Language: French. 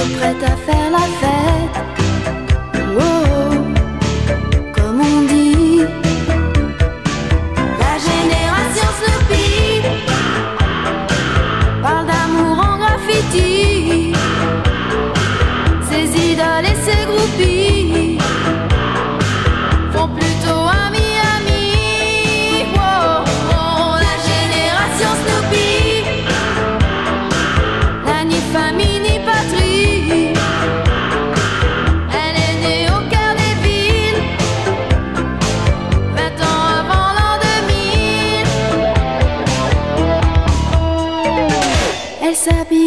toujours prête à faire la fête. Oh, oh, comme on dit, la génération Snoopy parle d'amour en graffiti. Ses idoles et ses groupies font plutôt ami. Oh, oh, la génération Snoopy n'a ni famille ni patrie. Elle est née au cœur des villes, 20 ans avant l'an 2000. Elle s'habille